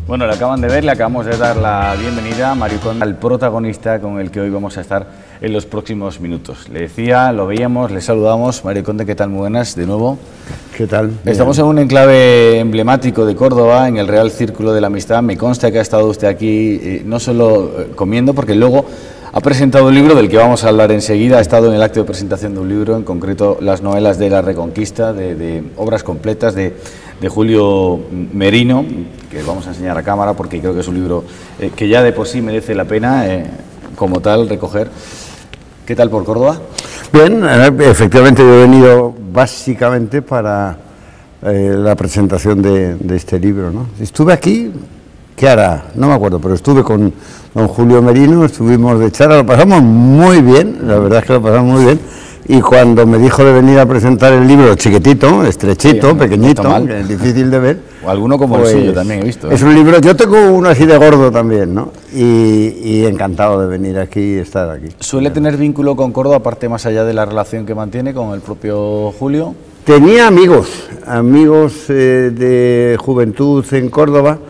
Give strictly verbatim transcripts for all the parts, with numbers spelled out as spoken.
Bueno, le acaban de ver, le acabamos de dar la bienvenida a Mario Conde, al protagonista con el que hoy vamos a estar en los próximos minutos. Le decía, lo veíamos, le saludamos. Mario Conde, ¿qué tal? Muy buenas, de nuevo. ¿Qué tal? Estamos en un enclave emblemático de Córdoba, en el Real Círculo de la Amistad. Me consta que ha estado usted aquí eh, no solo eh, comiendo, porque luego ha presentado un libro del que vamos a hablar enseguida. Ha estado en el acto de presentación de un libro, en concreto las novelas de la Reconquista, de, de obras completas de, de Julio Merino, que vamos a enseñar a cámara porque creo que es un libro eh, que ya de por sí merece la pena, eh, como tal, recoger. ¿Qué tal por Córdoba? Bien, efectivamente yo he venido básicamente para eh, la presentación de, de este libro, ¿no? Estuve aquí, ¿qué hará? No me acuerdo, pero estuve con don Julio Merino, estuvimos de charla, lo pasamos muy bien, la verdad es que lo pasamos muy bien, y cuando me dijo de venir a presentar el libro chiquitito, estrechito, sí, no, pequeñito, no que es difícil de ver. O alguno como pues, el suyo también he visto. ¿eh? Es un libro, yo tengo uno así de gordo también, ¿no? Y, y encantado de venir aquí y estar aquí. ¿Suele tener vínculo con Córdoba, aparte más allá de la relación que mantiene con el propio Julio? Tenía amigos, amigos eh, de juventud en Córdoba,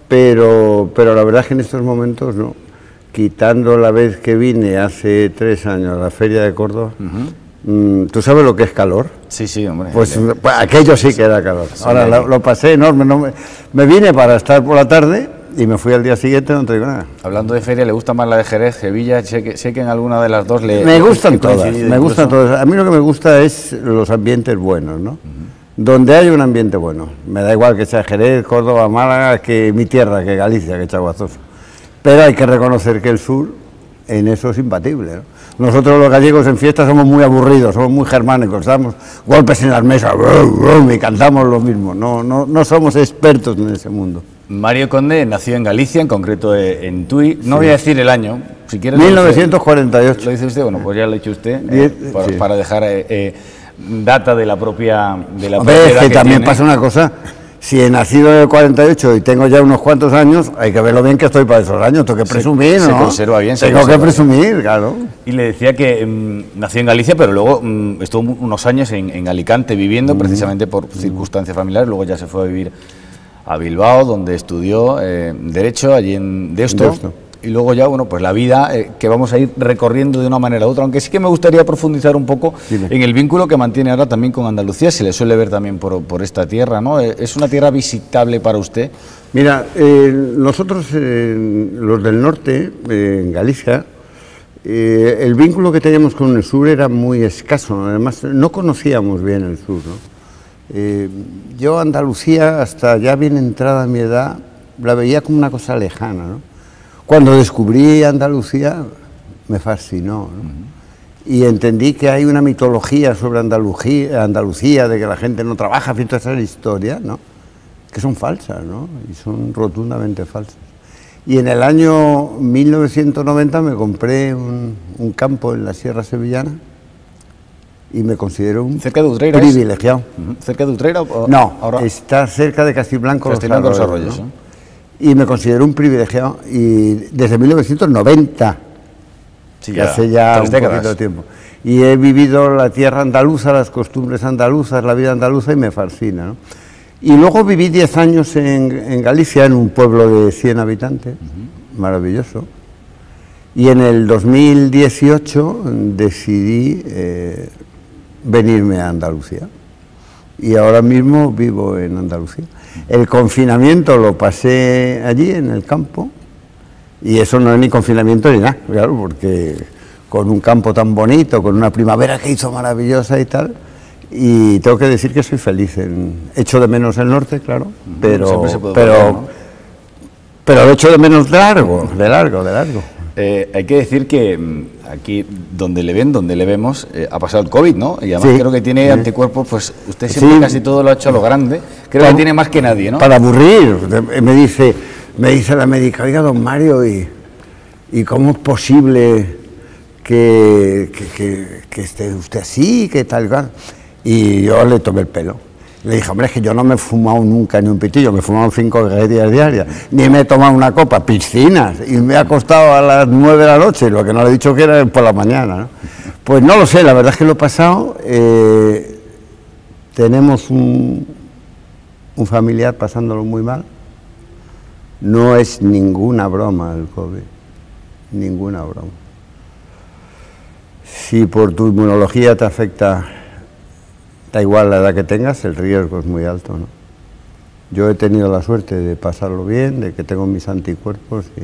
pero, pero la verdad es que en estos momentos no. Quitando la vez que vine hace tres años a la Feria de Córdoba, uh-huh. mmm, ¿tú sabes lo que es calor? Sí, sí, hombre. Pues, pues aquello sí que era calor. Ahora lo, lo pasé enorme. No me, me vine para estar por la tarde y me fui al día siguiente, no te digo nada. Hablando de feria, ¿le gusta más la de Jerez, Sevilla? Sé que, sé que en alguna de las dos le... Me gustan todas, me gustan todas. A mí lo que me gusta es los ambientes buenos, ¿no? Uh-huh. Donde hay un ambiente bueno. Me da igual que sea Jerez, Córdoba, Málaga, que mi tierra, que Galicia, que Chaguazoso. Pero hay que reconocer que el sur en eso es imbatible, ¿no? Nosotros los gallegos en fiestas somos muy aburridos, somos muy germánicos, damos golpes en las mesas y cantamos lo mismo, no, no, no somos expertos en ese mundo. Mario Conde nació en Galicia, en concreto en Tui, no sí. voy a decir el año, si quiere... mil novecientos cuarenta y ocho. ¿Lo dice usted? Bueno, pues ya lo ha dicho usted, eh, para, sí. para dejar eh, eh, data de la propia... De la Hombre, propia es que, que también tiene. Pasa una cosa... Si he nacido en el cuarenta y ocho y tengo ya unos cuantos años, hay que ver lo bien que estoy para esos años, tengo que presumir, se, ¿no? Se conserva bien, se Tengo conserva que presumir, bien. Claro. Y le decía que mmm, nació en Galicia, pero luego mmm, estuvo unos años en, en Alicante viviendo, mm. precisamente por mm. circunstancias familiares, luego ya se fue a vivir a Bilbao, donde estudió eh, Derecho, allí en Deusto. Deusto. Y luego ya, bueno, pues la vida eh, que vamos a ir recorriendo de una manera u otra, aunque sí que me gustaría profundizar un poco Dime. en el vínculo que mantiene ahora también con Andalucía, se le suele ver también por, por esta tierra, ¿no? ¿Es una tierra visitable para usted? Mira, eh, nosotros, eh, los del norte, eh, en Galicia, eh, el vínculo que teníamos con el sur era muy escaso, además no conocíamos bien el sur, ¿no? Eh, yo Andalucía, hasta ya bien entrada a mi edad, la veía como una cosa lejana, ¿no? Cuando descubrí Andalucía me fascinó, ¿no? Uh-huh. Y entendí que hay una mitología sobre Andalucía, Andalucía, de que la gente no trabaja, fin, todas esas historias, ¿no? Que son falsas, ¿no? Y son rotundamente falsas. Y en el año mil novecientos noventa me compré un, un campo en la Sierra Sevillana y me considero un ¿Cerca de Utreira privilegiado. Uh-huh. ¿Cerca de Utreira? O no, ahora... está cerca de Castiblanco, Castiblanco los Arroyos, ¿no? Y me considero un privilegiado, y desde mil novecientos noventa, sí, que ya, hace ya un décadas. poquito de tiempo. Y he vivido la tierra andaluza, las costumbres andaluzas, la vida andaluza, y me fascina, ¿no? Y luego viví diez años en, en Galicia, en un pueblo de cien habitantes, uh-huh. maravilloso. Y en el dos mil dieciocho decidí eh, venirme a Andalucía. Y ahora mismo vivo en Andalucía. El confinamiento lo pasé allí, en el campo, y eso no es ni confinamiento ni nada, claro, porque con un campo tan bonito, con una primavera que hizo maravillosa y tal, y tengo que decir que soy feliz. En, echo de menos el norte, claro, pero, pero, volver, ¿no? pero lo echo de menos de largo, de largo, de largo. Eh, hay que decir que aquí donde le ven, donde le vemos, eh, ha pasado el COVID, ¿no? Y además sí, creo que tiene sí. anticuerpos, pues usted siempre sí. casi todo lo ha hecho a lo grande, creo para, que tiene más que nadie, ¿no? Para aburrir, me dice, me dice la médica, oiga, don Mario, ¿y, y cómo es posible que, que, que, que esté usted así, que tal cual? Y yo le tomé el pelo. Le dije, hombre, es que yo no me he fumado nunca ni un pitillo, me he fumado cinco galletas diarias, ni me he tomado una copa, piscinas, y me ha acostado a las nueve de la noche, lo que no le he dicho que era por la mañana, ¿no? Pues no lo sé, la verdad es que lo he pasado, eh, tenemos un, un familiar pasándolo muy mal, No es ninguna broma el COVID, ninguna broma. Si por tu inmunología te afecta, da igual la edad que tengas, el riesgo es muy alto, ¿no? Yo he tenido la suerte de pasarlo bien, de que tengo mis anticuerpos, y...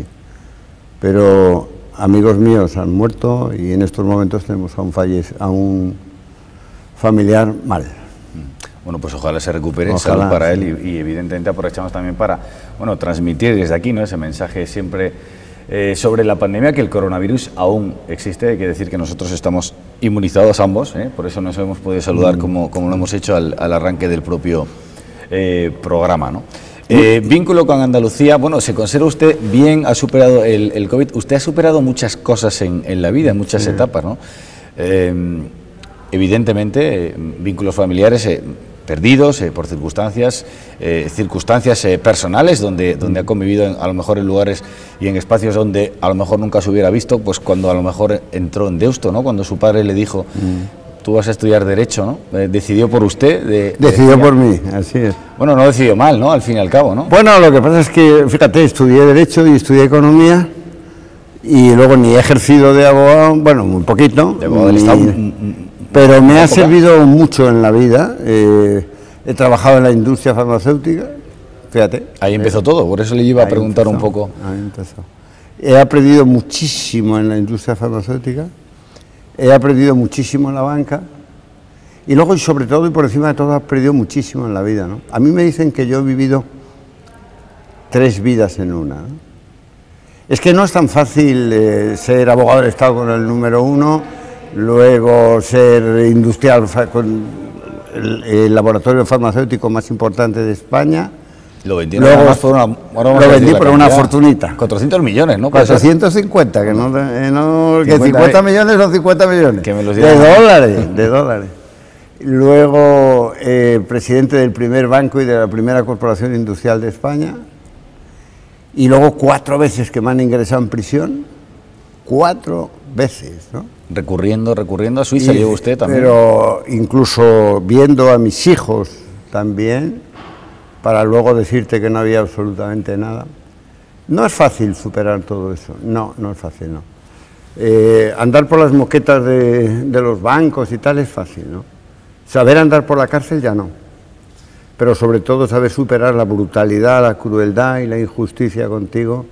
pero amigos míos han muerto y en estos momentos tenemos a un, fallece... a un familiar mal. Bueno, pues ojalá se recupere, ojalá, salud para él, y, y evidentemente aprovechamos también para, bueno, transmitir desde aquí, ¿no?, ese mensaje siempre eh, sobre la pandemia, que el coronavirus aún existe. Hay que decir que nosotros estamos inmunizados ambos, ¿eh? Por eso nos hemos podido saludar mm. como, como lo hemos hecho al, al arranque del propio eh, programa, ¿no? Eh, vínculo con Andalucía, bueno, ¿se considera usted bien, ha superado el, el COVID? Usted ha superado muchas cosas en, en la vida, en muchas mm. etapas, ¿no? Eh, evidentemente, eh, vínculos familiares... Eh, perdidos eh, por circunstancias, eh, circunstancias eh, personales, donde, donde ha convivido en, a lo mejor en lugares y en espacios donde a lo mejor nunca se hubiera visto, pues cuando a lo mejor entró en Deusto, ¿no?, cuando su padre le dijo, mm. tú vas a estudiar Derecho, ¿no? Eh, decidió por usted. De, decidió decía, por mí, así es. Bueno, no decidió mal, ¿no?, al fin y al cabo, ¿no? Bueno, lo que pasa es que, fíjate, estudié Derecho y estudié Economía, y luego ni he ejercido de abogado, bueno, muy poquito. De abogado del Estado. Pero me ha servido mucho en la vida. Eh, he trabajado en la industria farmacéutica, fíjate. Ahí empezó eh, todo, por eso le iba a preguntar empezó, un poco. Ahí empezó. He aprendido muchísimo en la industria farmacéutica, he aprendido muchísimo en la banca, y luego, y sobre todo y por encima de todo, he aprendido muchísimo en la vida, ¿no? A mí me dicen que yo he vivido tres vidas en una, ¿no? Es que no es tan fácil eh, ser abogado del Estado con el número uno, luego ser industrial con el, el laboratorio farmacéutico más importante de España. Lo vendieron luego, más por una, lo vendí por una fortunita. cuatrocientos millones, ¿no? cuatrocientos cincuenta, que no, no que cincuenta millones son cincuenta millones. Que me los de dólares, de dólares. Luego, eh, presidente del primer banco y de la primera corporación industrial de España. Y luego cuatro veces que me han ingresado en prisión. Cuatro veces, ¿no? Recurriendo, recurriendo a Suiza, llegó usted también. Pero incluso viendo a mis hijos también, para luego decirte que no había absolutamente nada. No es fácil superar todo eso, no, no es fácil, no. Eh, andar por las moquetas de, de los bancos y tal es fácil, ¿no? Saber andar por la cárcel ya no. Pero sobre todo saber superar la brutalidad, la crueldad y la injusticia contigo,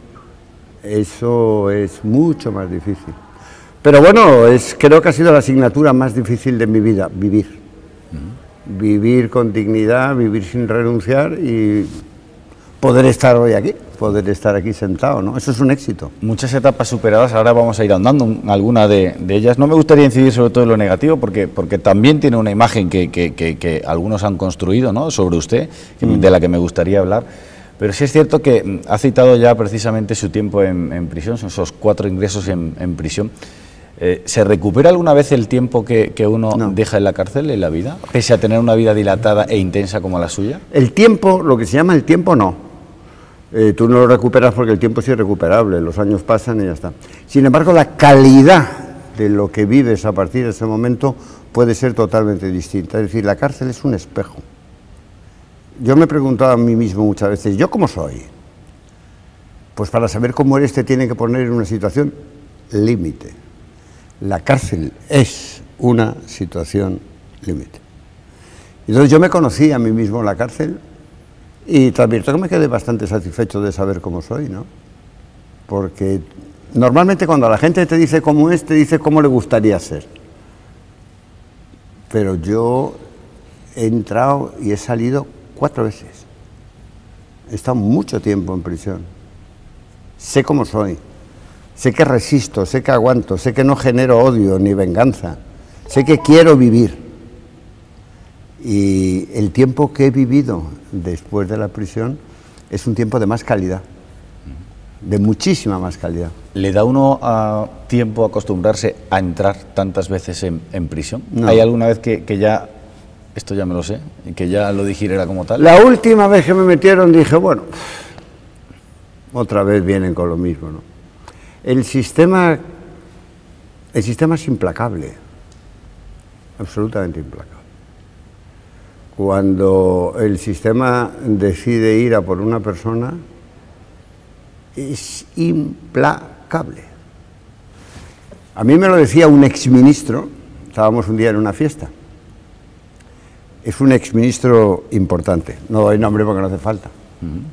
eso es mucho más difícil. Pero bueno, es, creo que ha sido la asignatura más difícil de mi vida, vivir. Uh-huh. Vivir con dignidad, vivir sin renunciar y poder estar hoy aquí, poder estar aquí sentado, ¿no? Eso es un éxito. Muchas etapas superadas, ahora vamos a ir andando en alguna de, de ellas. No me gustaría incidir sobre todo en lo negativo, porque, porque también tiene una imagen que, que, que, que algunos han construido, ¿no?, sobre usted, que, uh-huh. de la que me gustaría hablar. Pero sí es cierto que ha citado ya precisamente su tiempo en, en prisión, son esos cuatro ingresos en, en prisión. Eh, ¿Se recupera alguna vez el tiempo que, que uno no. deja en la cárcel, en la vida, pese a tener una vida dilatada e intensa como la suya? El tiempo, lo que se llama el tiempo, no. Eh, tú no lo recuperas porque el tiempo es irrecuperable, los años pasan y ya está. Sin embargo, la calidad de lo que vives a partir de ese momento puede ser totalmente distinta. Es decir, la cárcel es un espejo. Yo me he preguntado a mí mismo muchas veces, ¿yo cómo soy? Pues para saber cómo eres te tiene que poner en una situación límite. La cárcel es una situación límite. Entonces yo me conocí a mí mismo en la cárcel y te advierto que me quedé bastante satisfecho de saber cómo soy, ¿no? Porque normalmente cuando la gente te dice cómo es, te dice cómo le gustaría ser. Pero yo he entrado y he salido cuatro veces. He estado mucho tiempo en prisión. Sé cómo soy. Sé que resisto, sé que aguanto, sé que no genero odio ni venganza. Sé que quiero vivir. Y el tiempo que he vivido después de la prisión es un tiempo de más calidad. De muchísima más calidad. ¿Le da uno uh, tiempo a acostumbrarse a entrar tantas veces en, en prisión? No. ¿Hay alguna vez que, que ya, esto ya me lo sé, y que ya lo digiriera como tal? La última vez que me metieron dije, bueno, otra vez vienen con lo mismo, ¿no? El sistema, el sistema es implacable, absolutamente implacable. Cuando el sistema decide ir a por una persona, es implacable. A mí me lo decía un exministro, estábamos un día en una fiesta. Es un exministro importante, no doy nombre porque no hace falta. Uh-huh.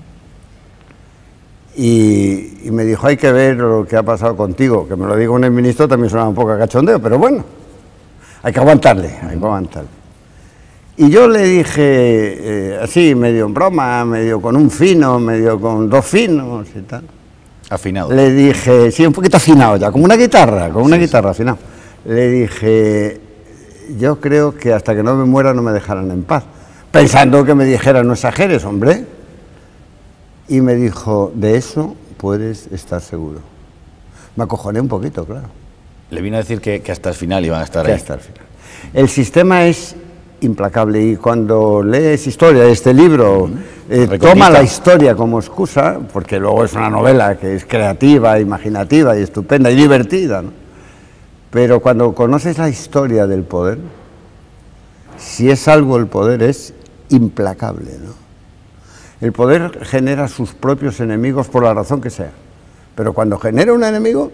y, y me dijo, hay que ver lo que ha pasado contigo, que me lo diga un exministro también suena un poco a cachondeo, pero bueno, hay que aguantarle, hay que aguantarle. Y yo le dije, eh, así, medio en broma, medio con un fino, medio con dos finos y tal. Afinado. Le dije, sí, un poquito afinado ya, como una guitarra, como una sí, guitarra sí. afinado. Le dije, yo creo que hasta que no me muera no me dejarán en paz. Pensando que me dijera, no exageres, hombre. Y me dijo, de eso puedes estar seguro. Me acojoné un poquito, claro. Le vino a decir que, que hasta el final iban a estar que ahí. Hasta el final. El sistema es implacable y cuando lees historia de este libro, uh-huh. eh, toma la historia como excusa, porque luego es una novela que es creativa, imaginativa y estupenda y divertida, ¿no? Pero cuando conoces la historia del poder, si es algo el poder es implacable, ¿no? El poder genera sus propios enemigos por la razón que sea, pero cuando genera un enemigo,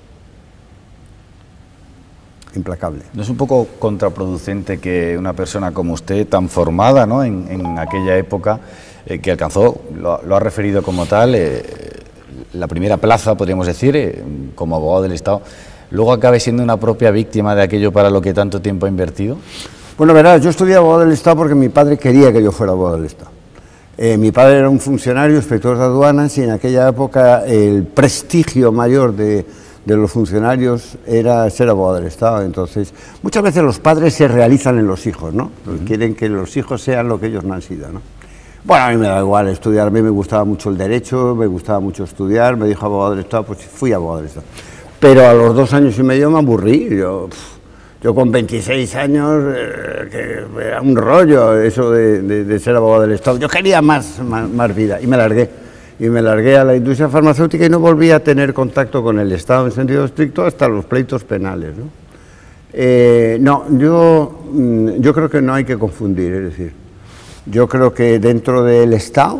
implacable. ¿No es un poco contraproducente que una persona como usted, tan formada, ¿no?, en, en aquella época, eh, que alcanzó, lo, lo ha referido como tal, eh, la primera plaza, podríamos decir, eh, como abogado del Estado, luego acabe siendo una propia víctima de aquello para lo que tanto tiempo ha invertido? Bueno, verás, yo estudié abogado del Estado porque mi padre quería que yo fuera abogado del Estado. Eh, mi padre era un funcionario, inspector de aduanas, y en aquella época el prestigio mayor de, de los funcionarios era ser abogado del Estado. Entonces, muchas veces los padres se realizan en los hijos, ¿no? Uh-huh. Quieren que los hijos sean lo que ellos no han sido, ¿no? Bueno, a mí me da igual estudiar, a mí me gustaba mucho el derecho, me gustaba mucho estudiar, me dijo abogado del Estado, pues fui abogado del Estado. Pero a los dos años y medio me aburrí, yo... Pff, Yo con veintiséis años, eh, que era un rollo eso de, de, de ser abogado del Estado. Yo quería más, más, más vida y me largué. Y me largué a la industria farmacéutica y no volví a tener contacto con el Estado en sentido estricto hasta los pleitos penales, ¿no? Eh, no, yo, yo creo que no hay que confundir, es decir, yo creo que dentro del Estado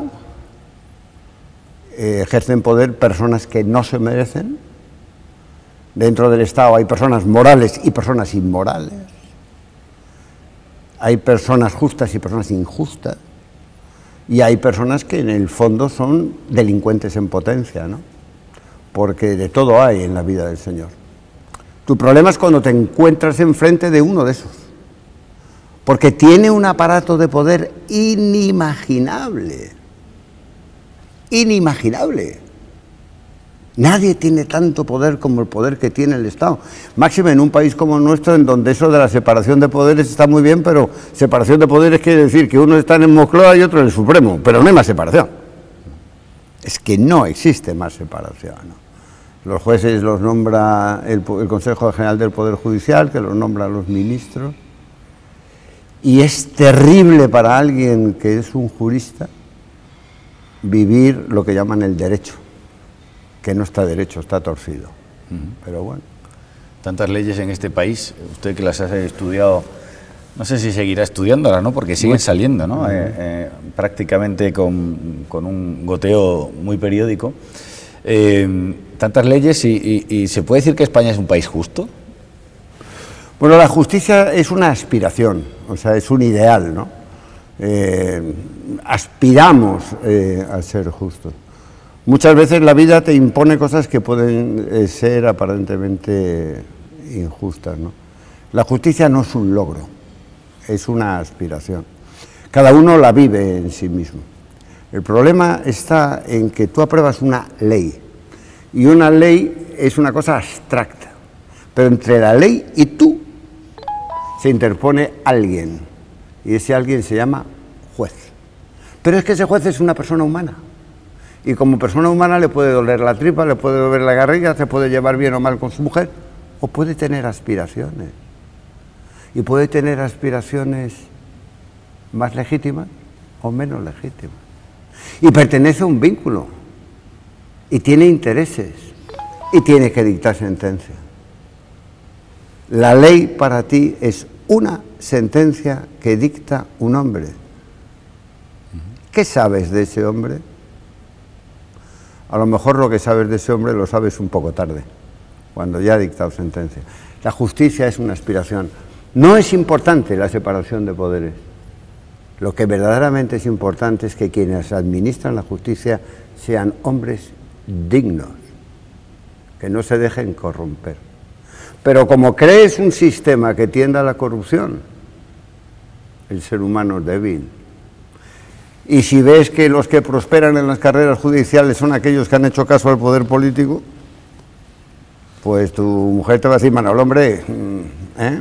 eh, ejercen poder personas que no se merecen. Dentro del Estado hay personas morales y personas inmorales. Hay personas justas y personas injustas. Y hay personas que en el fondo son delincuentes en potencia, ¿no? Porque de todo hay en la vida del Señor. Tu problema es cuando te encuentras enfrente de uno de esos. Porque tiene un aparato de poder inimaginable. Inimaginable. Nadie tiene tanto poder como el poder que tiene el Estado. Máxime en un país como el nuestro, en donde eso de la separación de poderes está muy bien, pero separación de poderes quiere decir que uno está en Moncloa y otro en el Supremo, pero no hay más separación. Es que no existe más separación, ¿no? Los jueces los nombra el, el Consejo General del Poder Judicial, que los nombra los ministros, y es terrible para alguien que es un jurista vivir lo que llaman el derecho, que no está derecho, está torcido. Uh-huh. Pero bueno. Tantas leyes en este país, usted que las ha estudiado, no sé si seguirá estudiándolas, ¿no? Porque siguen saliendo, ¿no? Uh-huh. eh, eh, prácticamente con, con un goteo muy periódico. Eh, tantas leyes y, y, y ¿se puede decir que España es un país justo? Bueno, la justicia es una aspiración, o sea, es un ideal, ¿no? Eh, aspiramos eh, a ser justos. Muchas veces la vida te impone cosas que pueden eh, ser aparentemente injustas, ¿no? La justicia no es un logro, es una aspiración. Cada uno la vive en sí mismo. El problema está en que tú apruebas una ley, y una ley es una cosa abstracta, pero entre la ley y tú se interpone alguien, y ese alguien se llama juez. Pero es que ese juez es una persona humana. Y como persona humana le puede doler la tripa, le puede doler la garriga, se puede llevar bien o mal con su mujer, o puede tener aspiraciones. Y puede tener aspiraciones más legítimas o menos legítimas. Y pertenece a un vínculo, y tiene intereses, y tiene que dictar sentencia. La ley para ti es una sentencia que dicta un hombre. ¿Qué sabes de ese hombre? A lo mejor lo que sabes de ese hombre lo sabes un poco tarde, cuando ya ha dictado sentencia. La justicia es una aspiración. No es importante la separación de poderes. Lo que verdaderamente es importante es que quienes administran la justicia sean hombres dignos, que no se dejen corromper. Pero como crees un sistema que tienda a la corrupción, el ser humano es débil. Y si ves que los que prosperan en las carreras judiciales son aquellos que han hecho caso al poder político, pues tu mujer te va a decir, Manolo, hombre, ¿eh?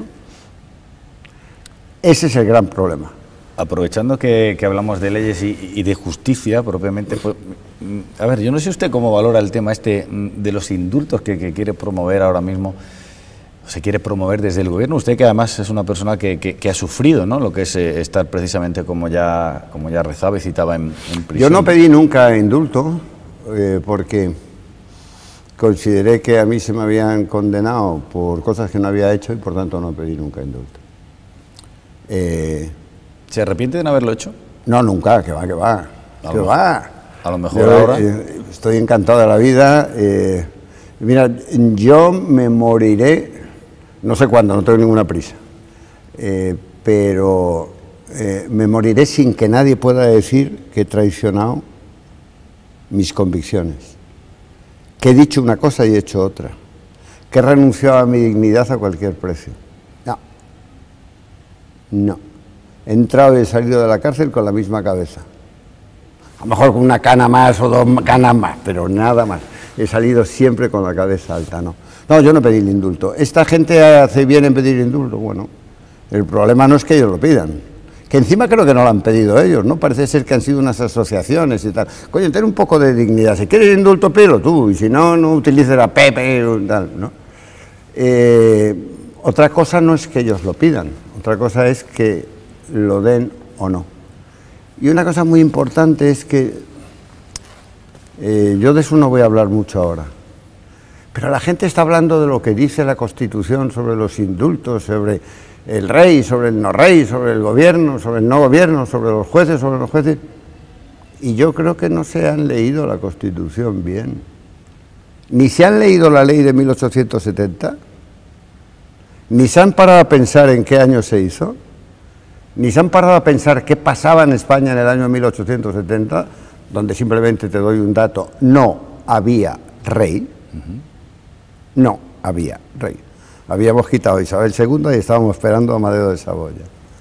Ese es el gran problema. Aprovechando que, que hablamos de leyes y, y de justicia propiamente, pues, a ver, yo no sé usted cómo valora el tema este de los indultos que, que quiere promover ahora mismo, se quiere promover desde el gobierno. Usted que además es una persona que, que, que ha sufrido, ¿no?, lo que es eh, estar precisamente como ya, como ya rezaba y citaba en, en prisión. Yo no pedí nunca indulto eh, porque consideré que a mí se me habían condenado por cosas que no había hecho y por tanto no pedí nunca indulto. Eh, ¿Se arrepiente de no haberlo hecho? No, nunca, que va, que va, a que lo, va. A lo mejor yo, ahora... Eh, estoy encantado de la vida. Eh, mira, yo me moriré, no sé cuándo, no tengo ninguna prisa, eh, pero eh, me moriré sin que nadie pueda decir que he traicionado mis convicciones, que he dicho una cosa y he hecho otra, que he renunciado a mi dignidad a cualquier precio. No, no. He entrado y he salido de la cárcel con la misma cabeza. A lo mejor con una cana más o dos canas más, pero nada más. He salido siempre con la cabeza alta, ¿no? No, yo no pedí el indulto. ¿Esta gente hace bien en pedir indulto? Bueno, el problema no es que ellos lo pidan. Que encima creo que no lo han pedido ellos, ¿no? Parece ser que han sido unas asociaciones y tal. Coño, ten un poco de dignidad. Si quieres indulto, pídelo tú. Y si no, no utilices a Pepe y tal, ¿no? Eh, otra cosa no es que ellos lo pidan. Otra cosa es que lo den o no. Y una cosa muy importante es que eh, yo de eso no voy a hablar mucho ahora, pero la gente está hablando de lo que dice la Constitución sobre los indultos, sobre el rey, sobre el no rey, sobre el gobierno, sobre el no gobierno, sobre los jueces, sobre los jueces, y yo creo que no se han leído la Constitución bien, ni se han leído la ley de mil ochocientos setenta, ni se han parado a pensar en qué año se hizo, ni se han parado a pensar qué pasaba en España en el año mil ochocientos setenta, donde simplemente te doy un dato, no había rey, uh-huh. no había rey. Habíamos quitado a Isabel segunda y estábamos esperando a Amadeo de Saboya.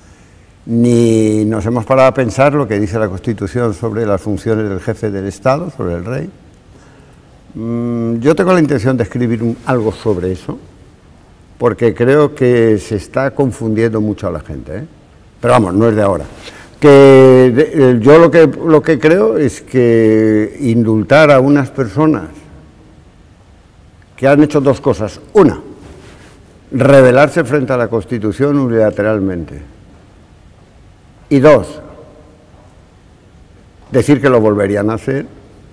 Ni nos hemos parado a pensar lo que dice la Constitución sobre las funciones del jefe del Estado, sobre el rey. Mm, yo tengo la intención de escribir un, algo sobre eso, porque creo que se está confundiendo mucho a la gente, ¿eh? Pero vamos, no es de ahora. Que de, yo lo que, lo que creo es que indultar a unas personas que han hecho dos cosas. Una, rebelarse frente a la Constitución unilateralmente. Y dos, decir que lo volverían a hacer.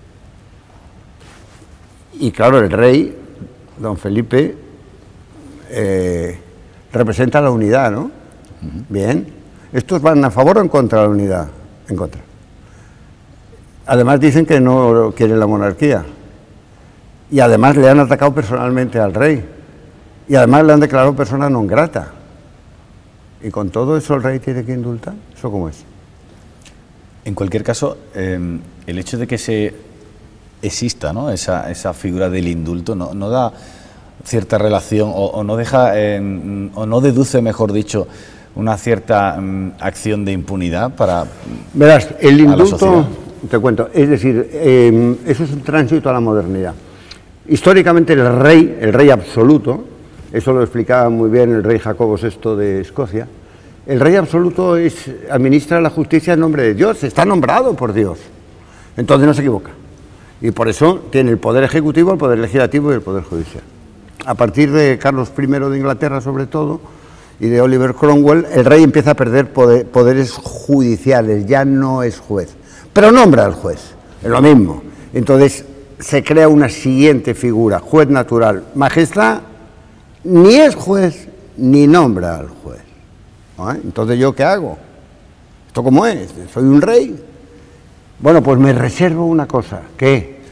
Y claro, el rey, don Felipe, eh, representa la unidad, ¿no? Uh-huh. Bien. ¿Estos van a favor o en contra de la unidad? En contra. Además dicen que no quieren la monarquía. Y además le han atacado personalmente al rey. Y además le han declarado persona non grata. Y con todo eso el rey tiene que indultar. ¿Eso cómo es? En cualquier caso, eh, el hecho de que se exista, ¿no?, esa, esa figura del indulto no, no da cierta relación o, o no deja, eh, o no deduce, mejor dicho, una cierta um, acción de impunidad para... Verás, el indulto, te cuento, es decir, eh, eso es un tránsito a la modernidad. Históricamente el rey, el rey absoluto, eso lo explicaba muy bien el rey Jacobo sexto de Escocia, el rey absoluto es, administra la justicia en nombre de Dios, está nombrado por Dios, entonces no se equivoca. Y por eso tiene el poder ejecutivo, el poder legislativo y el poder judicial. A partir de Carlos primero de Inglaterra, sobre todo, y de Oliver Cromwell, el rey empieza a perder poder, poderes judiciales, ya no es juez, pero nombra al juez, es lo mismo. Entonces se crea una siguiente figura, juez natural. Majestad ni es juez ni nombra al juez. ¿No? Entonces, ¿yo qué hago? ¿Esto cómo es? ¿Soy un rey? Bueno, pues me reservo una cosa, ¿qué?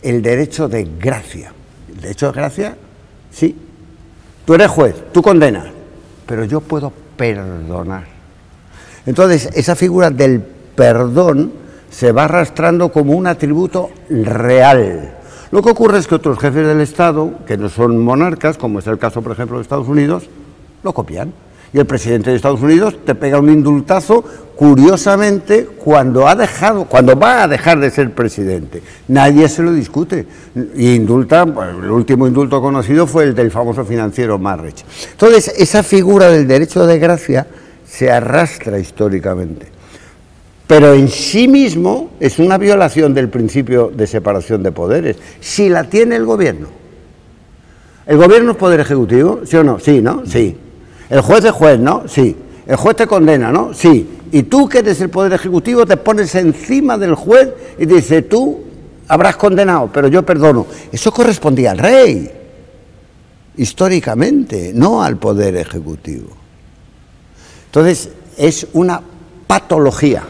el derecho de gracia. El derecho de gracia, sí. Tú eres juez, tú condenas, pero yo puedo perdonar. Entonces, esa figura del perdón se va arrastrando como un atributo real. Lo que ocurre es que otros jefes del Estado, que no son monarcas, como es el caso, por ejemplo, de Estados Unidos, lo copian. Y el presidente de Estados Unidos te pega un indultazo, curiosamente, cuando ha dejado, cuando va a dejar de ser presidente. Nadie se lo discute. Y indulta, el último indulto conocido fue el del famoso financiero Marrech. Entonces, esa figura del derecho de gracia se arrastra históricamente. Pero en sí mismo es una violación del principio de separación de poderes, si la tiene el gobierno. ¿El gobierno es poder ejecutivo? ¿Sí o no? Sí, ¿no? Sí. ¿El juez es juez, no? Sí. ¿El juez te condena, no? Sí. Y tú, que eres el poder ejecutivo, te pones encima del juez y dices, tú habrás condenado, pero yo perdono. Eso correspondía al rey, históricamente, no al poder ejecutivo. Entonces, es una patología.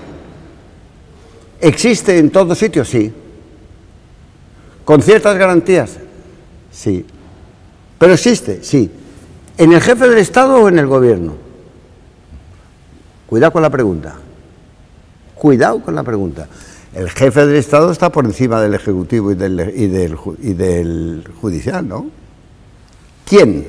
¿Existe en todos sitios? Sí. ¿Con ciertas garantías? Sí. ¿Pero existe? Sí. ¿En el jefe del Estado o en el gobierno? Cuidado con la pregunta. Cuidado con la pregunta. El jefe del Estado está por encima del Ejecutivo y del, y del, y del Judicial, ¿no? ¿Quién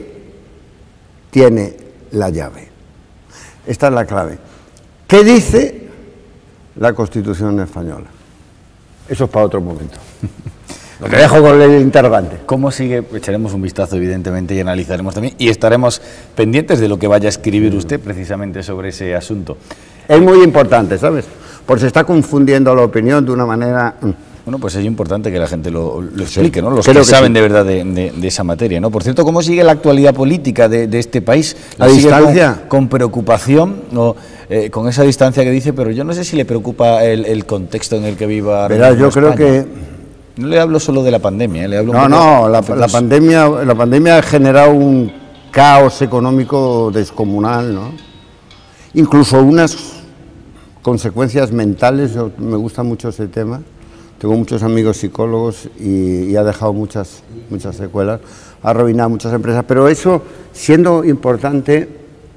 tiene la llave? Esta es la clave. ¿Qué dice la Constitución española? Eso es para otro momento. Lo que dejo con el interrogante. ¿Cómo sigue? Echaremos un vistazo, evidentemente, y analizaremos también, y estaremos pendientes de lo que vaya a escribir usted precisamente sobre ese asunto. Es muy importante, ¿sabes? Porque se está confundiendo la opinión de una manera... Bueno, pues es importante que la gente lo, lo explique, ¿no? Los que, que saben sí. de verdad de, de, de esa materia, ¿no? Por cierto, ¿cómo sigue la actualidad política de, de este país? ¿La distancia? Con, con preocupación, o eh, con esa distancia que dice, pero yo no sé si le preocupa el, el contexto en el que viva... Verá, yo creo que... No le hablo solo de la pandemia, ¿eh? Le hablo No, no, la, la, pandemia, la pandemia ha generado un caos económico descomunal, ¿no? Incluso unas consecuencias mentales, yo, me gusta mucho ese tema. Tengo muchos amigos psicólogos y, y ha dejado muchas, muchas secuelas, ha arruinado muchas empresas, pero eso, siendo importante,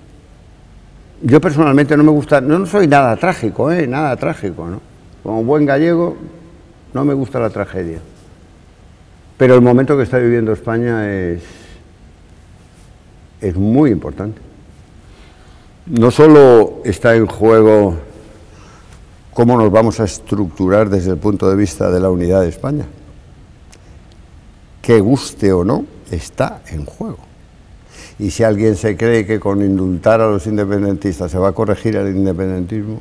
yo personalmente no me gusta, no, no soy nada trágico, ¿eh? Nada trágico, ¿no? Como buen gallego, no me gusta la tragedia. Pero el momento que está viviendo España es, es muy importante. No solo está en juego cómo nos vamos a estructurar desde el punto de vista de la unidad de España. Que guste o no, está en juego. Y si alguien se cree que con indultar a los independentistas se va a corregir el independentismo,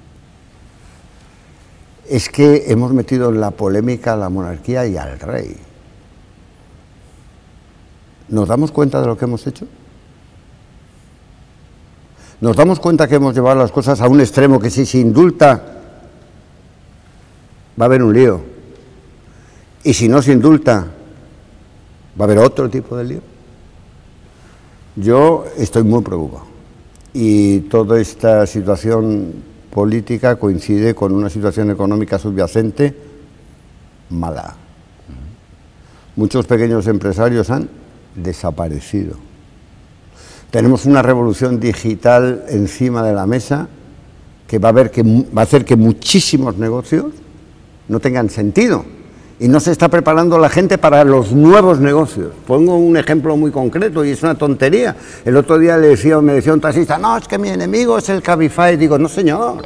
es que hemos metido en la polémica a la monarquía y al rey. ¿Nos damos cuenta de lo que hemos hecho? ¿Nos damos cuenta que hemos llevado las cosas a un extremo que si se indulta va a haber un lío? Y si no se indulta, va a haber otro tipo de lío. Yo estoy muy preocupado. Y toda esta situación política coincide con una situación económica subyacente mala. Muchos pequeños empresarios han desaparecido. Tenemos una revolución digital encima de la mesa que va a, ver que, va a hacer que muchísimos negocios no tengan sentido y no se está preparando la gente para los nuevos negocios. Pongo un ejemplo muy concreto y es una tontería. El otro día le decía, me decía un taxista, no, es que mi enemigo es el Cabify. Digo, no señor,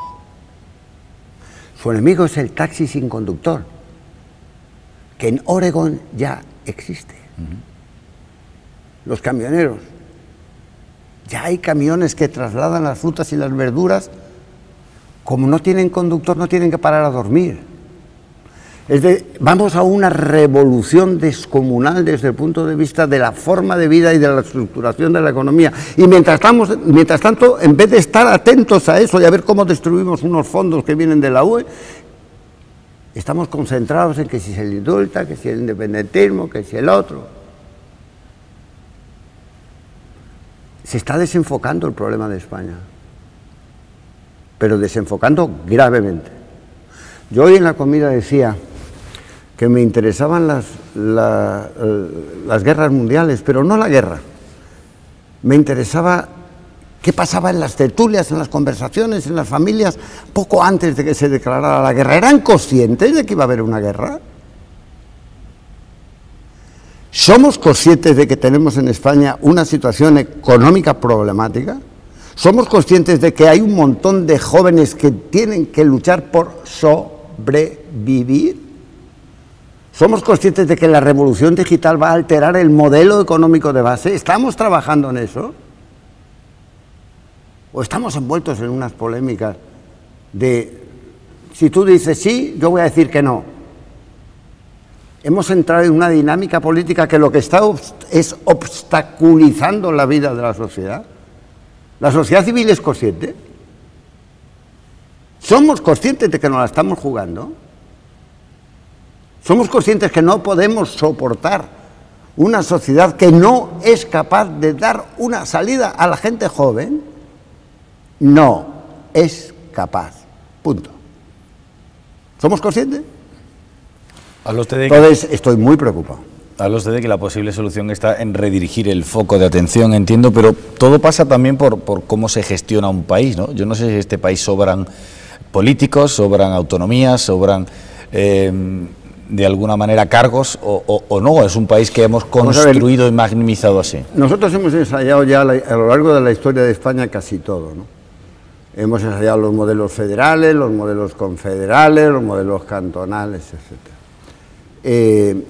su enemigo es el taxi sin conductor, que en Oregón ya existe. Uh-huh. Los camioneros. Ya hay camiones que trasladan las frutas y las verduras, como no tienen conductor, no tienen que parar a dormir. Es de, vamos a una revolución descomunal desde el punto de vista de la forma de vida y de la estructuración de la economía. Y mientras, estamos, mientras tanto, en vez de estar atentos a eso y a ver cómo destruimos unos fondos que vienen de la U E, estamos concentrados en que si se le indulta, que si el independentismo, que si el otro. Se está desenfocando el problema de España, pero desenfocando gravemente. Yo hoy en la comida decía que me interesaban las, la, las guerras mundiales, pero no la guerra. Me interesaba qué pasaba en las tertulias, en las conversaciones, en las familias, poco antes de que se declarara la guerra. ¿Eran conscientes de que iba a haber una guerra? ¿Somos conscientes de que tenemos en España una situación económica problemática? ¿Somos conscientes de que hay un montón de jóvenes que tienen que luchar por sobrevivir? ¿Somos conscientes de que la revolución digital va a alterar el modelo económico de base? ¿Estamos trabajando en eso? ¿O estamos envueltos en unas polémicas de, si tú dices sí, yo voy a decir que no? Hemos entrado en una dinámica política que lo que está es obstaculizando la vida de la sociedad. ¿La sociedad civil es consciente? ¿Somos conscientes de que nos la estamos jugando? ¿Somos conscientes que no podemos soportar una sociedad que no es capaz de dar una salida a la gente joven? No es capaz. Punto. ¿Somos conscientes? ¿Habla usted de Entonces, que, estoy muy preocupado. Habla usted de que la posible solución está en redirigir el foco de atención, entiendo, pero todo pasa también por, por cómo se gestiona un país, ¿no? Yo no sé si en este país sobran políticos, sobran autonomías, sobran eh, de alguna manera cargos o, o, o no, es un país que hemos construido y maximizado así. Nosotros hemos ensayado ya la, a lo largo de la historia de España casi todo, ¿no? Hemos ensayado los modelos federales, los modelos confederales, los modelos cantonales, etcétera. Eh,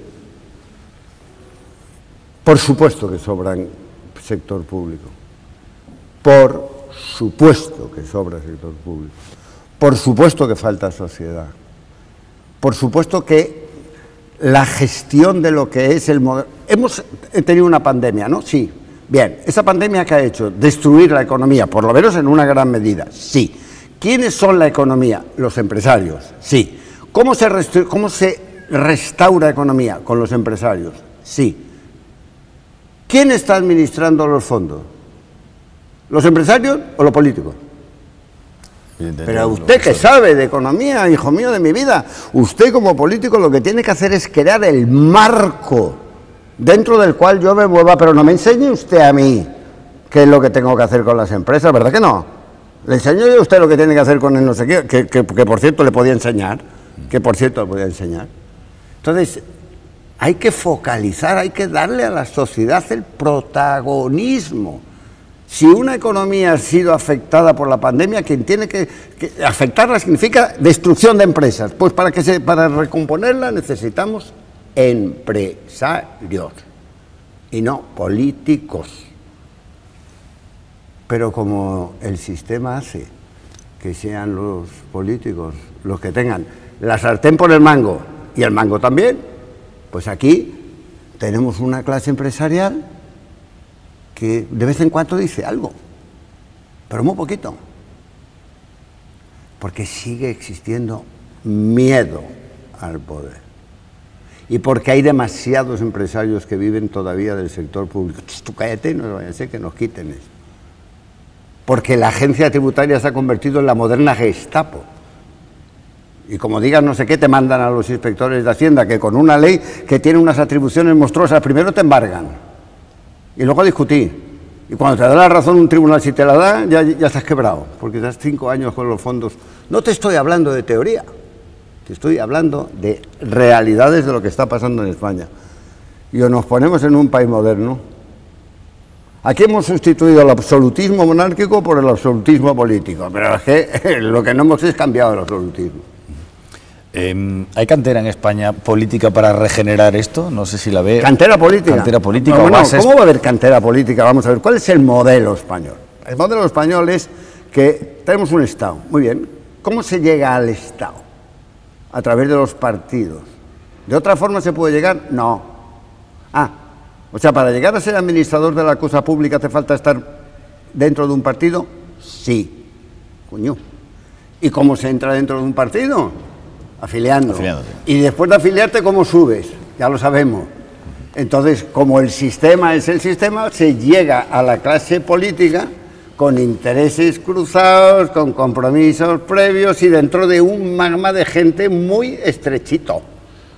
por supuesto que sobran sector público, por supuesto que sobra sector público, por supuesto que falta sociedad, por supuesto que la gestión de lo que es el modelo... Hemos tenido una pandemia, ¿no? Sí. Bien, ¿esa pandemia qué ha hecho? Destruir la economía, por lo menos en una gran medida, sí. ¿Quiénes son la economía? Los empresarios, sí. ¿Cómo se, restru- cómo se restaura economía? Con los empresarios, sí. ¿Quién está administrando los fondos? ¿Los empresarios o los políticos? Pero usted que sabe de economía, hijo mío de mi vida, usted como político lo que tiene que hacer es crear el marco dentro del cual yo me mueva, pero no me enseñe usted a mí qué es lo que tengo que hacer con las empresas, ¿verdad que no? Le enseño yo a usted lo que tiene que hacer con el no sé qué, que, que, que por cierto le podía enseñar, que por cierto le podía enseñar. Entonces, hay que focalizar, hay que darle a la sociedad el protagonismo. Si una economía ha sido afectada por la pandemia, quien tiene que, que afectarla significa destrucción de empresas. Pues para, que se, para recomponerla necesitamos empresarios y no políticos. Pero como el sistema hace que sean los políticos los que tengan la sartén por el mango y el mango también, pues aquí tenemos una clase empresarial que de vez en cuando dice algo, pero muy poquito, porque sigue existiendo miedo al poder y porque hay demasiados empresarios que viven todavía del sector público. Tú cállate, no vaya a ser que nos quiten eso. Porque la agencia tributaria se ha convertido en la moderna Gestapo. Y como digas no sé qué, te mandan a los inspectores de Hacienda, que con una ley que tiene unas atribuciones monstruosas, primero te embargan y luego discutir. Y cuando te da la razón un tribunal, si te la da, ya, ya estás quebrado, porque estás cinco años con los fondos. No te estoy hablando de teoría, te estoy hablando de realidades de lo que está pasando en España. Y o nos ponemos en un país moderno. Aquí hemos sustituido el absolutismo monárquico por el absolutismo político, pero es que lo que no hemos es cambiado el absolutismo. Eh, ¿Hay cantera en España política para regenerar esto? No sé si la ve. ¿Cantera política? Cantera política. No, no, bases... ¿Cómo va a haber cantera política? Vamos a ver, ¿cuál es el modelo español? El modelo español es que tenemos un Estado. Muy bien. ¿Cómo se llega al Estado? A través de los partidos. ¿De otra forma se puede llegar? No. Ah, o sea, para llegar a ser administrador de la cosa pública hace falta estar dentro de un partido. Sí. Coño. ¿Y cómo se entra dentro de un partido? Afiliando. Afiliándote. Y después de afiliarte, ¿cómo subes? Ya lo sabemos. Entonces, como el sistema es el sistema, se llega a la clase política con intereses cruzados, con compromisos previos y dentro de un magma de gente muy estrechito.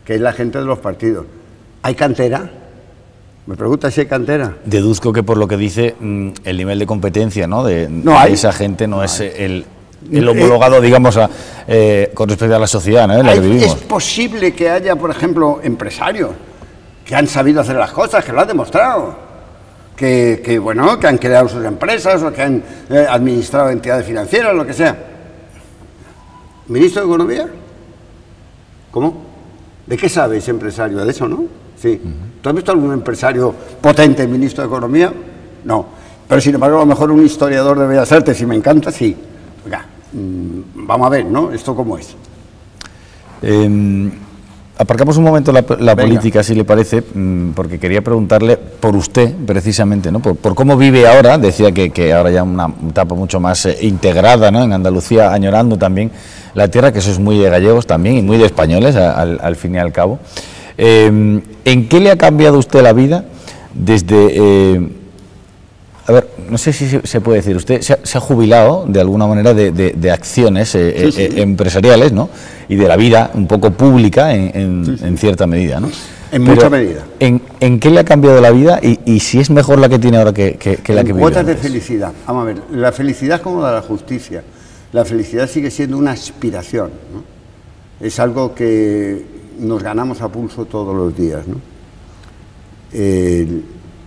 que es la gente de los partidos. ¿Hay cantera? Me pregunta si hay cantera. Deduzco que por lo que dice, el nivel de competencia, ¿no?, de, no hay. de esa gente no, no es el, el homologado, digamos, a, eh, con respecto a la sociedad, ¿no?, en la hay, que vivimos. Es posible que haya, por ejemplo, empresarios que han sabido hacer las cosas, que lo han demostrado, que, que bueno, que han creado sus empresas o que han eh, administrado entidades financieras, lo que sea. ¿Ministro de Economía? ¿Cómo? ¿De qué sabe ese empresario? De eso, ¿no? Sí. Uh-huh. ¿Tú has visto algún empresario potente, ministro de Economía? No. Pero sin embargo, a lo mejor un historiador de Bellas Artes, si me encanta, sí. Oiga, mmm, vamos a ver, ¿no? ¿Esto cómo es? Eh, aparcamos un momento la, la política, si le parece, porque quería preguntarle por usted, precisamente, ¿no?, por, por cómo vive ahora. Decía que, que ahora ya una etapa mucho más eh, integrada, ¿no?, en Andalucía, añorando también la tierra, que eso es muy de gallegos también y muy de españoles, a, al, al fin y al cabo. Eh, ¿En qué le ha cambiado usted la vida desde... Eh, a ver, no sé si se puede decir, usted se ha, se ha jubilado de alguna manera de, de, de acciones eh, sí, sí. Eh, empresariales, ¿no?, y de la vida un poco pública en, en, sí, sí. en cierta medida, ¿no? En Pero, mucha medida. ¿en, ¿En qué le ha cambiado la vida y, y si es mejor la que tiene ahora que, que, que la en que vive cuotas antes? De felicidad. Vamos a ver, la felicidad es como la justicia. La felicidad sigue siendo una aspiración, ¿no? Es algo que nos ganamos a pulso todos los días, ¿no? El,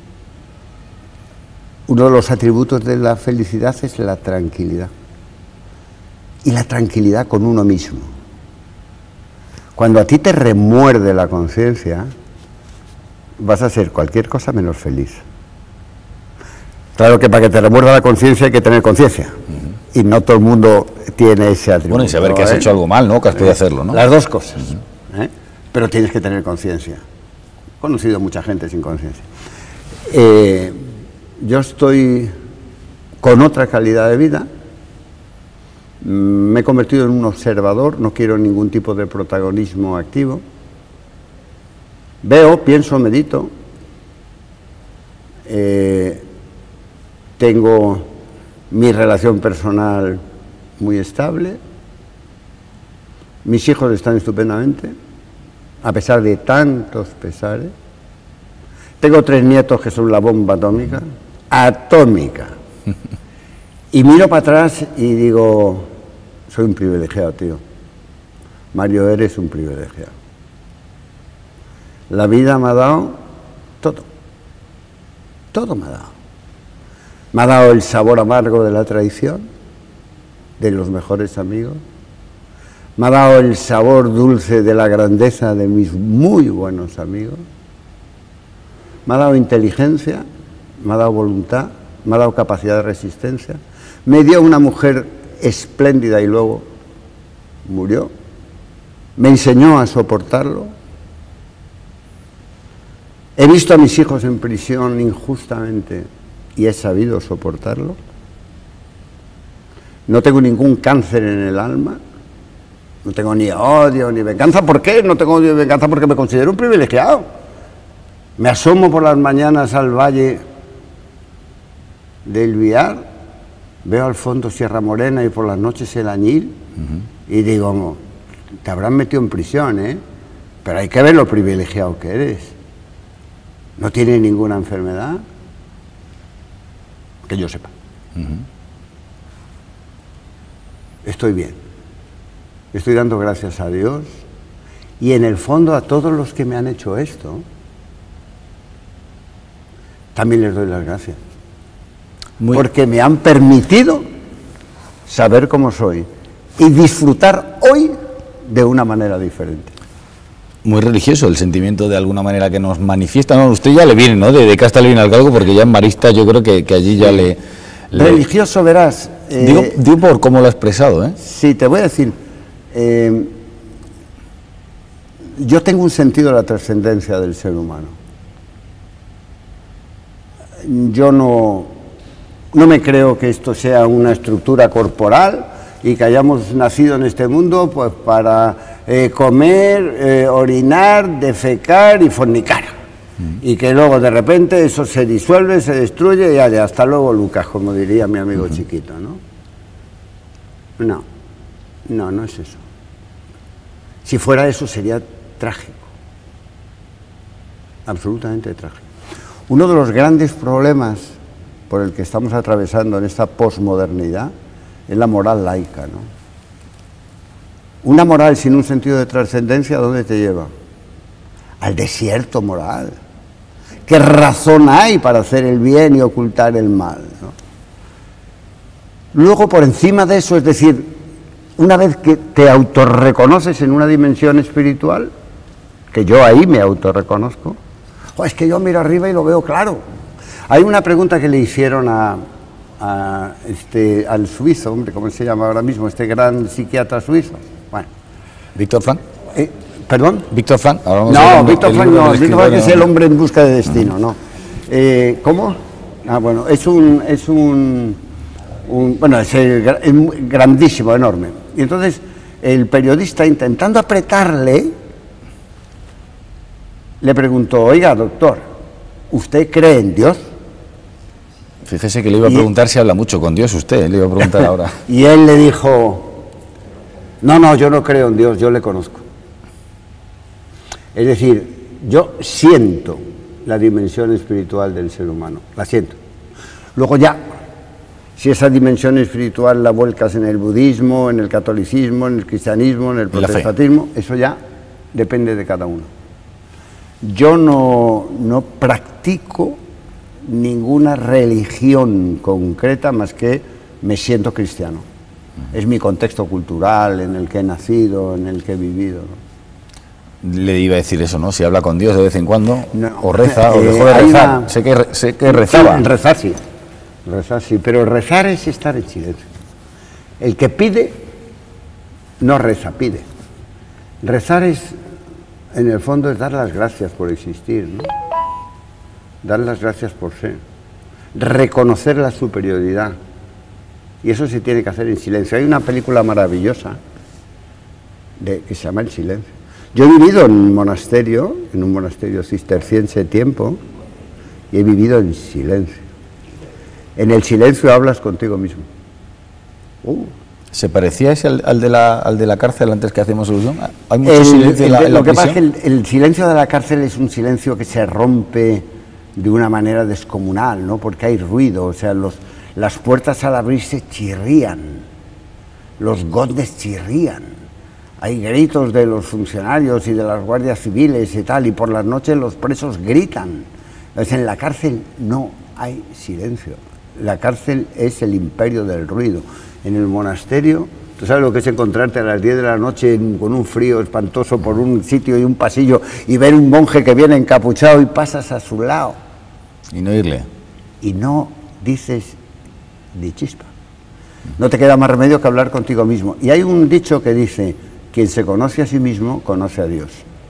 uno de los atributos de la felicidad es la tranquilidad. Y la tranquilidad con uno mismo. Cuando a ti te remuerde la conciencia, vas a ser cualquier cosa menos feliz. Claro que para que te remuerda la conciencia hay que tener conciencia. Uh-huh. Y no todo el mundo tiene ese atributo. Bueno, y saber que has ¿eh? hecho algo mal, ¿no?, que has podido hacerlo, ¿no? Las dos cosas. Uh-huh. ¿eh? Pero tienes que tener conciencia. He conocido mucha gente sin conciencia. Eh, yo estoy con otra calidad de vida. Me he convertido en un observador, no quiero ningún tipo de protagonismo activo. Veo, pienso, medito. Eh, tengo mi relación personal muy estable. Mis hijos están estupendamente, a pesar de tantos pesares. Tengo tres nietos que son la bomba atómica, atómica. Y miro para atrás y digo, soy un privilegiado, tío. Mario, eres un privilegiado. La vida me ha dado todo. Todo me ha dado. Me ha dado el sabor amargo de la traición, de los mejores amigos. Me ha dado el sabor dulce de la grandeza de mis muy buenos amigos. Me ha dado inteligencia, me ha dado voluntad, me ha dado capacidad de resistencia. Me dio una mujer espléndida y luego murió. Me enseñó a soportarlo. He visto a mis hijos en prisión injustamente y he sabido soportarlo. No tengo ningún cáncer en el alma. No tengo ni odio ni venganza. ¿Por qué? No tengo odio ni venganza porque me considero un privilegiado. Me asomo por las mañanas al valle del Viar. Veo al fondo Sierra Morena y por las noches el Añil, uh-huh. y digo, te habrán metido en prisión, ¿eh? Pero hay que ver lo privilegiado que eres. No tienes ninguna enfermedad, que yo sepa. Uh-huh. Estoy bien. Estoy dando gracias a Dios y en el fondo a todos los que me han hecho esto, también les doy las gracias. Muy... porque me han permitido saber cómo soy y disfrutar hoy de una manera diferente. Muy religioso el sentimiento de alguna manera que nos manifiesta, ¿no? Usted ya le viene, ¿no?, de, de Casta le viene al galgo, porque ya en Marista yo creo que, que allí ya le, le... Religioso, verás. Eh... Digo, digo por cómo lo ha expresado, ¿eh? Sí, te voy a decir, eh, yo tengo un sentido de la trascendencia del ser humano. Yo no... No me creo que esto sea una estructura corporal y que hayamos nacido en este mundo pues para eh, comer, eh, orinar, defecar y fornicar. Mm. Y que luego de repente eso se disuelve, se destruye y ya, hasta luego Lucas, como diría mi amigo uh-huh. chiquito, ¿no? No, no, no es eso. Si fuera eso sería trágico. absolutamente trágico. Uno de los grandes problemas por el que estamos atravesando en esta posmodernidad es la moral laica, ¿no? Una moral sin un sentido de trascendencia, ¿a dónde te lleva? Al desierto moral. ¿Qué razón hay para hacer el bien y ocultar el mal, ¿no? Luego, por encima de eso, es decir, una vez que te autorreconoces en una dimensión espiritual, que yo ahí me autorreconozco, oh, es que yo miro arriba y lo veo claro. Hay una pregunta que le hicieron a, a este, al suizo, hombre, ¿cómo se llama ahora mismo? Este gran psiquiatra suizo. Bueno. ¿Víctor Frank? Eh, ¿Perdón? ¿Víctor Frank? No, Víctor Frank no, Víctor Frank es el hombre en busca de destino, no. Eh, ¿Cómo? Ah, bueno, es un, es un, un bueno, es, el, es grandísimo, enorme. Y entonces el periodista, intentando apretarle, le preguntó, oiga, doctor, ¿usted cree en Dios? Fíjese que le iba a preguntar y, si habla mucho con Dios usted, le iba a preguntar ahora. Y él le dijo, no, no, yo no creo en Dios, yo le conozco. Es decir, yo siento la dimensión espiritual del ser humano, la siento. Luego ya, si esa dimensión espiritual la vuelcas en el budismo, en el catolicismo, en el cristianismo, en el protestantismo, eso ya depende de cada uno. Yo no, no practico ninguna religión concreta más que me siento cristiano. Es mi contexto cultural en el que he nacido, en el que he vivido, ¿no? Le iba a decir eso, ¿no? Si habla con Dios de vez en cuando, no, o reza, eh, o dejó de rezar. Una... Sé que, sé que rezaba. Sí, rezar sí, rezar sí, pero rezar es estar en silencio. El que pide, no reza, pide. Rezar es, en el fondo, es dar las gracias por existir, ¿no? Dar las gracias por ser. Reconocer la superioridad. Y eso se tiene que hacer en silencio. Hay una película maravillosa de, que se llama El silencio. Yo he vivido en un monasterio, en un monasterio cisterciense tiempo, y he vivido en silencio. En el silencio hablas contigo mismo. Uh. ¿Se parecía ese al, al, de la, al de la cárcel antes que hacemos solución? ¿Hay mucho el, silencio el, en la, en la Lo que prisión? pasa es que el, el silencio de la cárcel es un silencio que se rompe de una manera descomunal, ¿no? Porque hay ruido, o sea, los, las puertas al abrirse chirrían, los gotes chirrían. Hay gritos de los funcionarios y de las guardias civiles y tal, y por las noches los presos gritan. Entonces, en la cárcel no hay silencio. La cárcel es el imperio del ruido. En el monasterio, tú sabes lo que es encontrarte a las diez de la noche en, con un frío espantoso por un sitio y un pasillo y ver un monje que viene encapuchado y pasas a su lado. Y no irle. Y no dices ni chispa. No te queda más remedio que hablar contigo mismo. Y hay un dicho que dice... Quien se conoce a sí mismo, conoce a Dios.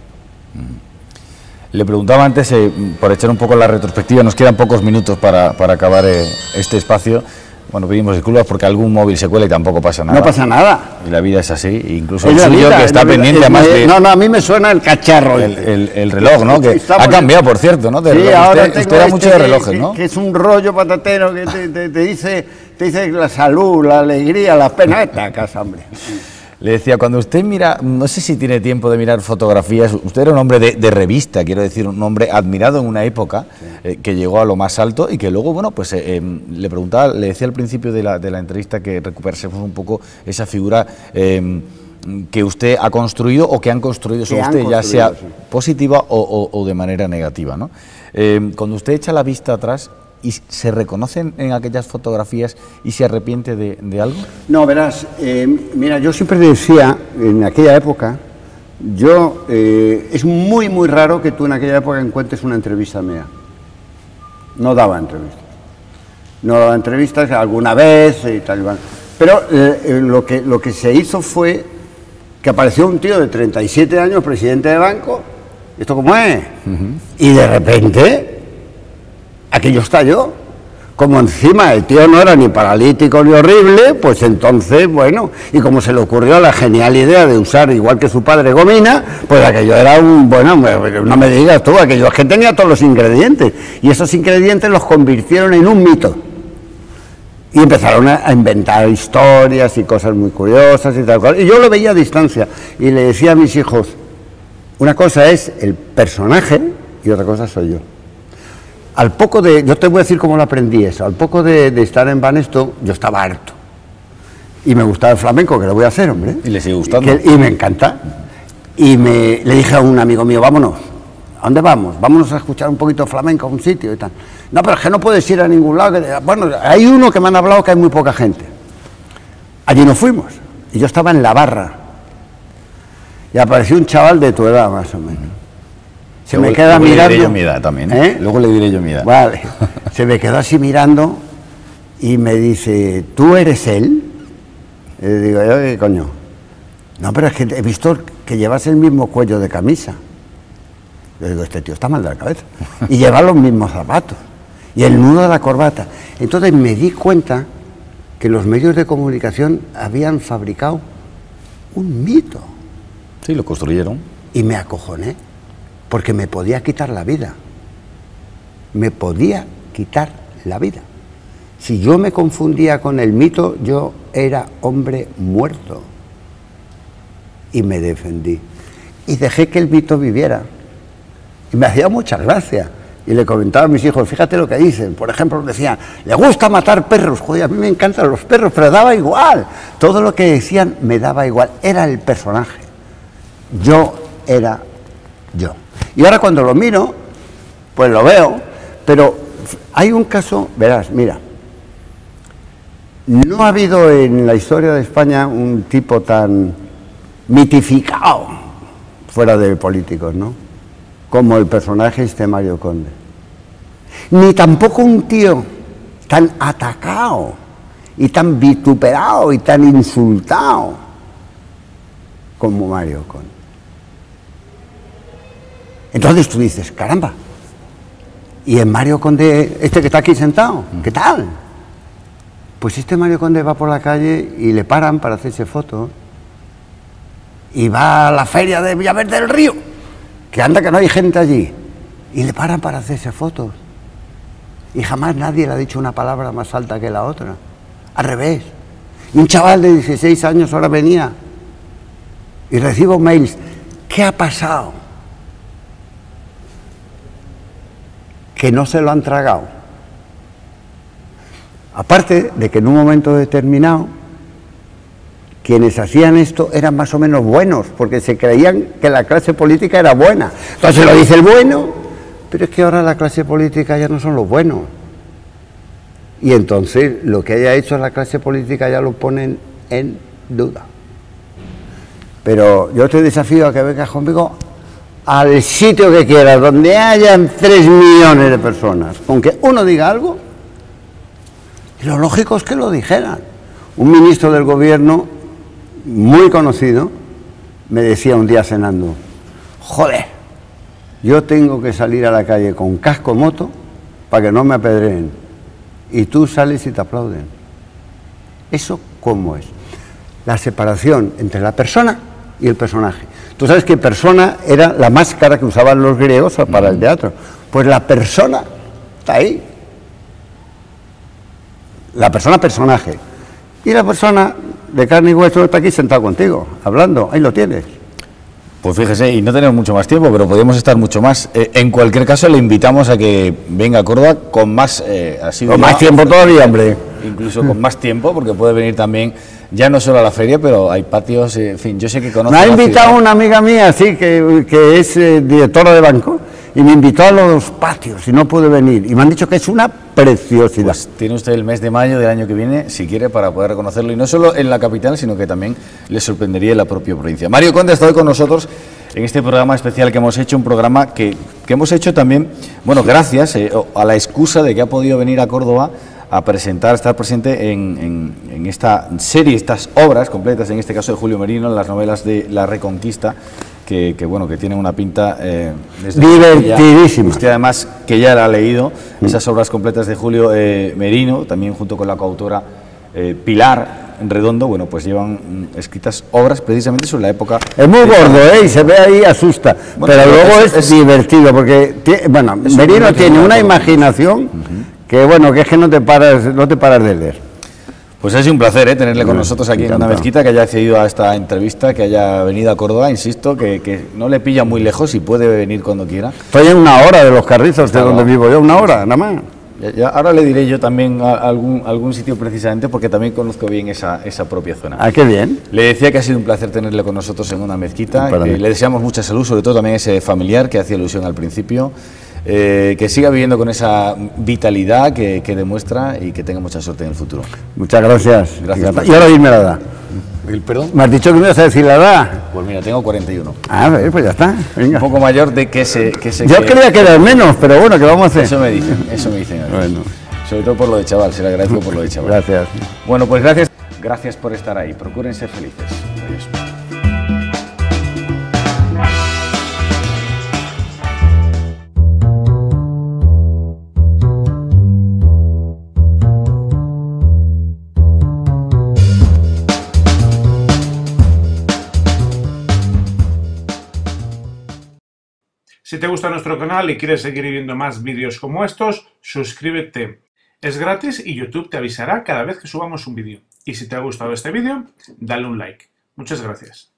Le preguntaba antes, eh, por echar un poco la retrospectiva, nos quedan pocos minutos para, para acabar eh, este espacio. Bueno, pedimos disculpas porque algún móvil se cuela y tampoco pasa nada. No pasa nada. Y la vida es así, incluso es el suyo vida, que está pendiente es, además es, de... No, no, a mí me suena el cacharro. El, el, el reloj, ¿no? Que ha cambiado, por cierto, ¿no? De sí, reloj. ahora usted, tengo usted era este mucho de relojes, que, ¿no? Que es un rollo patatero que te, te, te, dice, te dice la salud, la alegría, la pena. Esta acá, hombre. Le decía, cuando usted mira, no sé si tiene tiempo de mirar fotografías, usted era un hombre de, de revista, quiero decir, un hombre admirado en una época, sí. eh, que llegó a lo más alto y que luego, bueno, pues eh, eh, le preguntaba, le decía al principio de la, de la entrevista que recuperásemos un poco esa figura eh, que usted ha construido o que han construido sobre usted, ya sea sí. positiva o, o, o de manera negativa, ¿no? Eh, cuando usted echa la vista atrás, ¿y se reconocen en aquellas fotografías y se arrepiente de, de algo? No, verás, eh, mira, yo siempre decía, en aquella época, yo, eh, es muy, muy raro que tú en aquella época encuentres una entrevista mía. No daba entrevistas. No daba entrevistas alguna vez y tal, pero eh, lo, que, lo que se hizo fue que apareció un tío de treinta y siete años, presidente de banco, ¿esto cómo es? Uh-huh. Y de repente... aquello estalló. Como encima el tío no era ni paralítico ni horrible, pues entonces, bueno, y como se le ocurrió la genial idea de usar, igual que su padre, gomina, pues aquello era un, bueno, no me digas tú, aquello es que tenía todos los ingredientes, y esos ingredientes los convirtieron en un mito. Y empezaron a inventar historias y cosas muy curiosas y tal cual. Y yo lo veía a distancia, y le decía a mis hijos, una cosa es el personaje, y otra cosa soy yo. Al poco de, yo te voy a decir cómo lo aprendí eso, al poco de, de estar en Banesto, yo estaba harto. Y me gustaba el flamenco, que lo voy a hacer, hombre. ¿Y le sigue gustando? Que, y me encanta. Y me, le dije a un amigo mío, vámonos. ¿A dónde vamos? Vámonos a escuchar un poquito de flamenco a un sitio y tal. No, pero es que no puedes ir a ningún lado. Que, bueno, hay uno que me han hablado que hay muy poca gente. Allí nos fuimos. Y yo estaba en la barra. Y apareció un chaval de tu edad, más o menos. Se luego, me queda luego mirando. Le diré yo mi edad también. ¿eh? ¿Eh? Luego le diré yo mi edad. Vale. Se me quedó así mirando y me dice, ¿tú eres él? Y le digo, ¿qué coño? No, pero es que he visto que llevas el mismo cuello de camisa. Yo digo, este tío está mal de la cabeza. Y lleva los mismos zapatos. Y el nudo de la corbata. Entonces me di cuenta que los medios de comunicación habían fabricado un mito. Sí, lo construyeron. Y me acojoné, porque me podía quitar la vida. Me podía quitar la vida. Si yo me confundía con el mito, yo era hombre muerto. Y me defendí. Y dejé que el mito viviera. Y me hacía mucha gracia. Y le comentaba a mis hijos, fíjate lo que dicen. Por ejemplo, decían, le gusta matar perros. Joder, a mí me encantan los perros, pero daba igual. Todo lo que decían me daba igual. Era el personaje. Yo era yo. Y ahora cuando lo miro, pues lo veo. Pero hay un caso, verás, mira. No ha habido en la historia de España un tipo tan mitificado, fuera de políticos, ¿no?, como el personaje este Mario Conde. Ni tampoco un tío tan atacado y tan vituperado y tan insultado como Mario Conde. Entonces tú dices, caramba, y en Mario Conde, este que está aquí sentado, ¿qué tal? Pues este Mario Conde va por la calle y le paran para hacerse fotos, y va a la feria de Villaverde del Río, que anda que no hay gente allí, y le paran para hacerse fotos, y jamás nadie le ha dicho una palabra más alta que la otra, al revés. Y un chaval de dieciséis años ahora venía, y recibo mails, ¿qué ha pasado? Que no se lo han tragado. Aparte de que en un momento determinado, quienes hacían esto eran más o menos buenos, porque se creían que la clase política era buena. Entonces lo dice el bueno, pero es que ahora la clase política ya no son los buenos. Y entonces lo que haya hecho la clase política ya lo ponen en duda. Pero yo te desafío a que vengas conmigo al sitio que quieras, donde hayan tres millones de personas, aunque uno diga algo, lo lógico es que lo dijeran. Un ministro del gobierno muy conocido me decía un día cenando, joder, yo tengo que salir a la calle con casco moto para que no me apedreen, y tú sales y te aplauden. ¿Eso cómo es? La separación entre la persona y el personaje. Tú sabes que persona era la máscara que usaban los griegos para el teatro. Pues la persona está ahí. La persona personaje. Y la persona de carne y hueso está aquí sentado contigo, hablando. Ahí lo tienes. Pues fíjese, y no tenemos mucho más tiempo, pero podemos estar mucho más. Eh, en cualquier caso, le invitamos a que venga a Córdoba con más... Eh, así con más tiempo todavía, hombre. Incluso con más tiempo, porque puede venir también, ya no solo a la feria, pero hay patios, eh, en fin, yo sé que conoce... Me ha invitado ciudad. Una amiga mía, sí, que, que es eh, directora de banco, y me invitó a los patios y no pude venir. Y me han dicho que es una preciosidad. Pues tiene usted el mes de mayo del año que viene, si quiere, para poder reconocerlo. Y no solo en la capital, sino que también le sorprendería en la propia provincia. Mario Conde está hoy con nosotros en este programa especial que hemos hecho, un programa que, que hemos hecho también, bueno, gracias eh, a la excusa de que ha podido venir a Córdoba a presentar, estar presente en, en, en esta serie, estas obras completas, en este caso de Julio Merino, en las novelas de La Reconquista, que, que bueno, que tienen una pinta eh, divertidísima. Usted además que ya la ha leído, mm. esas obras completas de Julio eh, Merino, también junto con la coautora eh, Pilar Redondo, bueno, pues llevan mm, escritas obras precisamente sobre la época... Es muy gordo, ¿eh? Y se ve ahí, asusta, bueno, pero, pero luego es, es, es divertido, porque, bueno, Merino tiene una imaginación... Uh-huh. Que bueno, que es que no te paras, no te paras de leer. Pues ha sido un placer, ¿eh? tenerle con Bueno, nosotros aquí encantado. en Una Mezquita, que haya accedido a esta entrevista, que haya venido a Córdoba, insisto, que, que no le pilla muy lejos y puede venir cuando quiera. Estoy en una hora de Los Carrizos, de donde vivo yo, una hora, nada más. Ya, ya, ahora le diré yo también a algún, algún sitio precisamente, porque también conozco bien esa, esa propia zona. Ah, qué bien. Le decía que ha sido un placer tenerle con nosotros en Una Mezquita, Para que mí. le deseamos mucha salud, sobre todo también ese familiar que hacía ilusión al principio, eh, que siga viviendo con esa vitalidad que, que demuestra y que tenga mucha suerte en el futuro. Muchas gracias. Gracias. Y ahora dime la edad. ¿El perdón? Me has dicho que me ibas a decir la edad. Pues mira, tengo cuarenta y uno. Ah, pues ya está. Venga. Un poco mayor de que se... Que se Yo que... creía que era menos, pero bueno, ¿qué vamos a hacer? Eso me dicen, eso me dicen. Bueno. Sobre todo por lo de chaval, se le agradezco por lo de chaval. Gracias. Bueno, pues gracias. Gracias por estar ahí. Procuren ser felices. Adiós. Si te gusta nuestro canal y quieres seguir viendo más vídeos como estos, suscríbete. Es gratis y YouTube te avisará cada vez que subamos un vídeo. Y si te ha gustado este vídeo, dale un like. Muchas gracias.